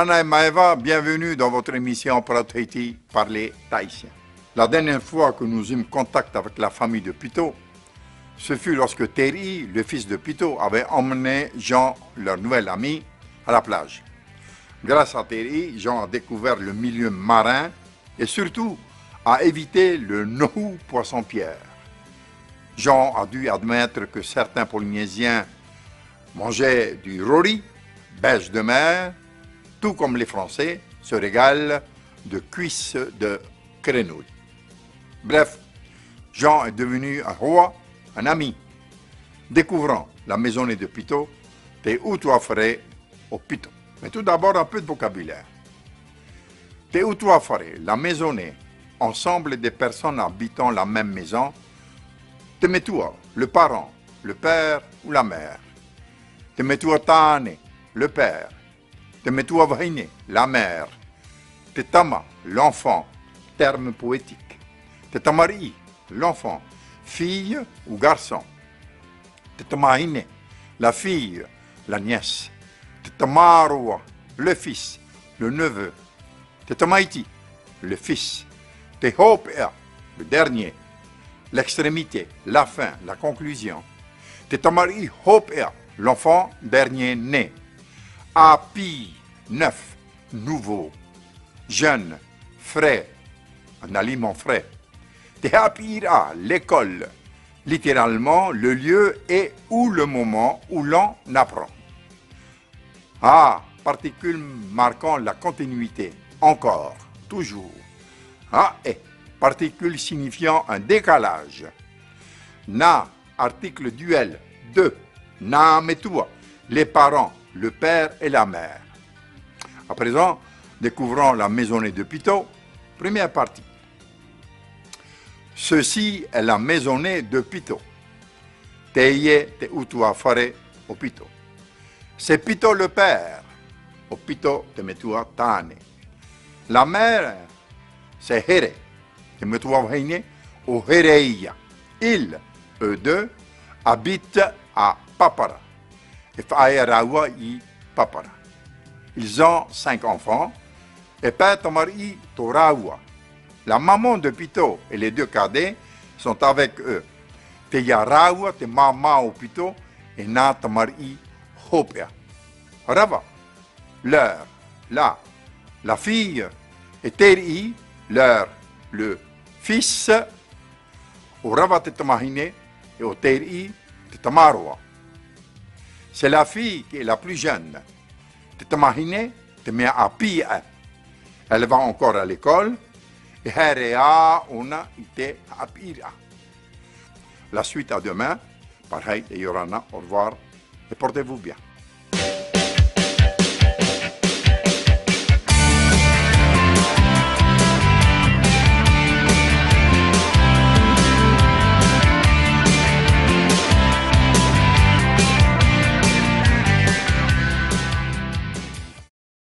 Yorana et Maeva, bienvenue dans votre émission Para Tahiti, parler tahitien. La dernière fois que nous eûmes contact avec la famille de Pito, ce fut lorsque Terry, le fils de Pito, avait emmené Jean, leur nouvel ami, à la plage. Grâce à Terry, Jean a découvert le milieu marin et surtout a évité le nohou poisson-pierre. Jean a dû admettre que certains Polynésiens mangeaient du rori, beige de mer, tout comme les Français se régalent de cuisses de grenouille. Bref, Jean est devenu un roi, un ami. Découvrant la maisonnée de Pito, Te Utuafare au Pito. Mais tout d'abord, un peu de vocabulaire. Te Utuafare, la maisonnée, ensemble des personnes habitant la même maison. Te Metua, le parent, le père ou la mère. Te Metua Tane, le père. Te Metua Vahine, la mère. Te Tama, l'enfant, terme poétique. Te Tamari, l'enfant, fille ou garçon. Te Tamahine, la fille, la nièce. Te Tamarua, le fils, le neveu. Te Tamaiti, le fils. Te Hopea, le dernier. L'extrémité, la fin, la conclusion. Te Tamari Hopea, l'enfant dernier né. Api, neuf, nouveau. Jeune, frais, un aliment frais. Te Hapira, l'école, littéralement le lieu et ou le moment où l'on apprend. A, particule marquant la continuité, encore, toujours. A, particule signifiant un décalage. Na, article duel, de. Na, metua, les parents, le père et la mère. À présent, découvrons la maisonnée de Pito, première partie. Ceci est la maisonnée de Pito. Teye te utuafare au Pito. C'est Pito le père. Au Pito te metua tane. La mère, c'est Here. Te metua vaine au Hereia. Ils, eux deux, habitent à Papara. Et Faerawa i Papara. Ils ont 5 enfants. Et Père Tomari Torawa. La maman de Pito et les 2 cadets sont avec eux. Te Yarawa, te mama au Pito et na Tomari Hopea. Rava, leur, la fille, et Teri, leur, le fils, au Rava te Tamahine et au Teri te Tamarwa. C'est la fille qui est la plus jeune. Te Tamahine te mea apia. Elle va encore à l'école. Et Herea una ite apira. La suite à demain. Pareil et Yorana, au revoir et portez-vous bien.